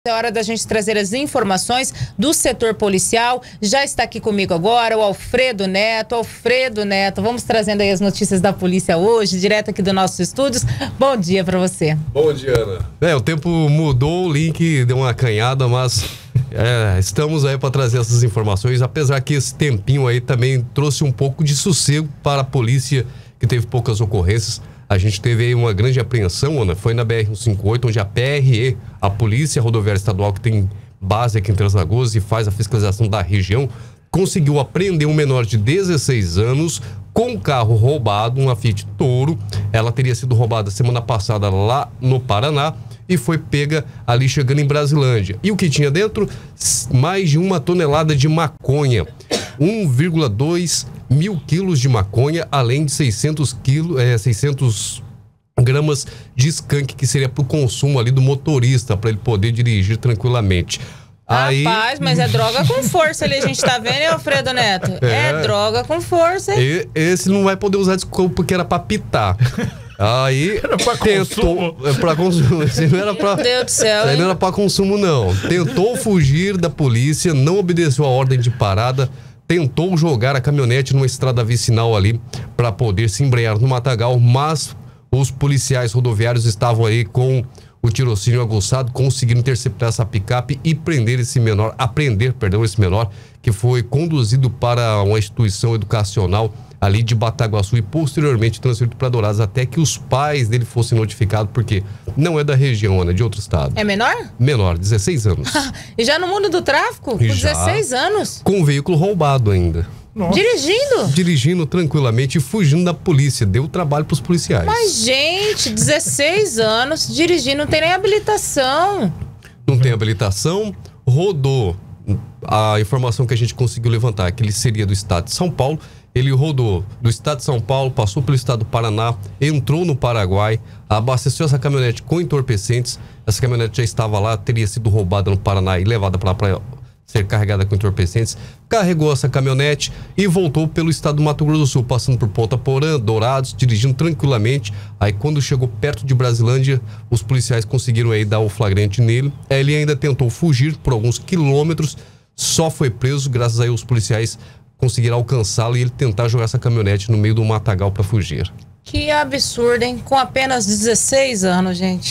É hora da gente trazer as informações do setor policial. Já está aqui comigo agora o Alfredo Neto. Alfredo Neto, vamos trazendo aí as notícias da polícia hoje, direto aqui dos nossos estúdios. Bom dia para você. Bom dia, Ana. O tempo mudou, o link deu uma acanhada, mas estamos aí para trazer essas informações, apesar que esse tempinho aí também trouxe um pouco de sossego para a polícia, que teve poucas ocorrências. A gente teve aí uma grande apreensão, Ana, foi na BR-158, onde a PRE, a Polícia Rodoviária Estadual, que tem base aqui em Três Lagoas e faz a fiscalização da região, conseguiu apreender um menor de 16 anos com um carro roubado, uma Fiat Toro. Ela teria sido roubada semana passada lá no Paraná e foi pega ali chegando em Brasilândia. E o que tinha dentro? Mais de 1 tonelada de maconha. 1,2 mil quilos de maconha, além de 600 gramas de skunk, que seria para o consumo ali do motorista, para ele poder dirigir tranquilamente. Rapaz, mas é droga com força ali, a gente tá vendo, hein, Alfredo Neto? É droga com força, hein? Esse não vai poder usar desculpa porque era para pitar. Aí era pra tentou para consumo. Não era pra, meu Deus do céu, não era para consumo, não. Tentou fugir da polícia, não obedeceu a ordem de parada, tentou jogar a caminhonete numa estrada vicinal ali para poder se embrear no matagal, mas os policiais rodoviários estavam aí com o tirocínio aguçado, conseguiram interceptar essa picape e apreender esse menor, que foi conduzido para uma instituição educacional ali de Bataguaçu e posteriormente transferido para Dourados, até que os pais dele fossem notificados, porque não é da região, Ana, de outro estado. É menor? Menor, 16 anos. E já no mundo do tráfico? Com 16 anos? Com um veículo roubado ainda. Nossa. Dirigindo? Dirigindo tranquilamente e fugindo da polícia. Deu trabalho pros policiais. Mas, gente, 16 anos dirigindo, não tem nem habilitação. Não tem habilitação, rodou. A informação que a gente conseguiu levantar é que ele seria do estado de São Paulo. Ele rodou do estado de São Paulo, passou pelo estado do Paraná, entrou no Paraguai, abasteceu essa caminhonete com entorpecentes. Essa caminhonete já estava lá, teria sido roubada no Paraná e levada para ser carregada com entorpecentes. Carregou essa caminhonete e voltou pelo estado do Mato Grosso do Sul, passando por Ponta Porã, Dourados, dirigindo tranquilamente. Aí quando chegou perto de Brasilândia, os policiais conseguiram aí dar o flagrante nele. Ele ainda tentou fugir por alguns quilômetros, só foi preso, graças aí os policiais conseguiram alcançá-lo e ele tentar jogar essa caminhonete no meio do matagal para fugir. Que absurdo, hein? Com apenas 16 anos, gente.